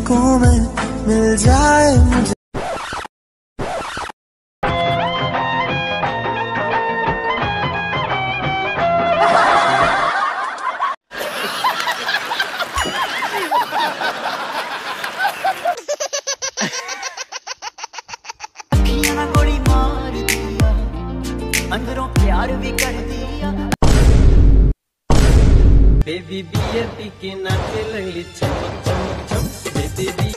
पलकों में मिल जाए मुझे। गोली मार दिया, अंदरों प्यार भी कर दिया। बेबी बियर पी के नाचे लगली चमक चमक चमक बेबी।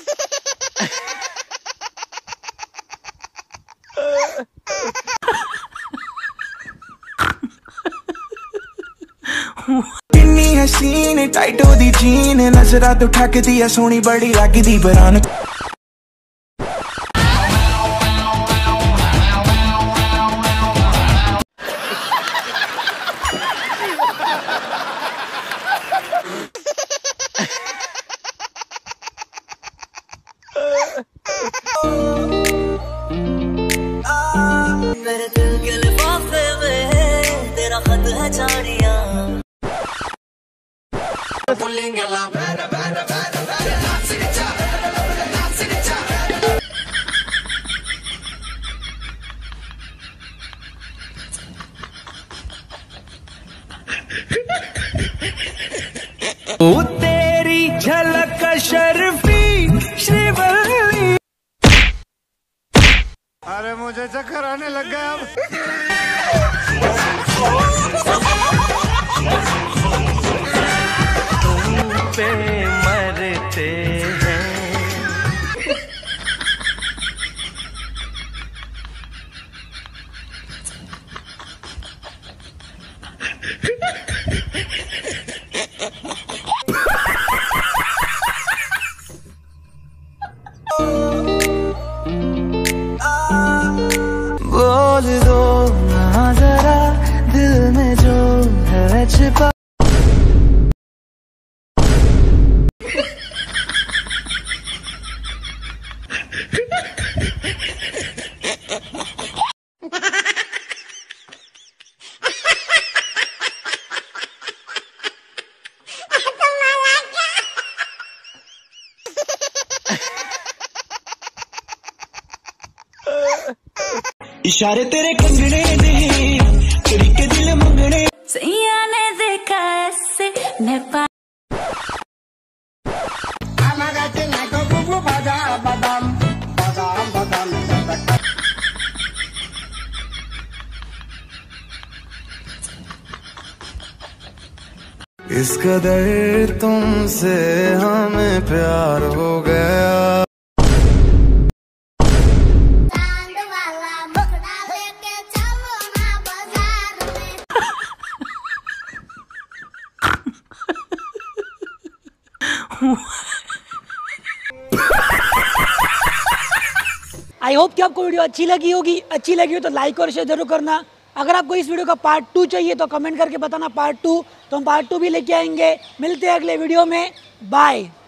किन्नी हसीन टाइट हो दी जीन, नजरा तो ठकदी है सोनी बड़ी लगदी बरान। मेरे दिल के लिफाफे में तेरा खत है जानिया। ओ तेरी झलक शर्फी श्रीवल्ली। अरे मुझे चक्कर आने लग गया अब। तुम पे मरते हैं। बोल दो ना जरा दिल में जो है छिपा। इशारे तेरे कंगने ने तेरी के दिल मंगने। सैया ने देखा ऐसे नेपाल। इस कदर तुमसे हमें प्यार हो गया। आई होप कि आपको वीडियो अच्छी लगी होगी। अच्छी लगी हो तो लाइक और शेयर जरूर करना। अगर आपको इस वीडियो का पार्ट 2 चाहिए तो कमेंट करके बताना पार्ट 2, तो हम पार्ट 2 भी लेके आएंगे। मिलते हैं अगले वीडियो में। बाय।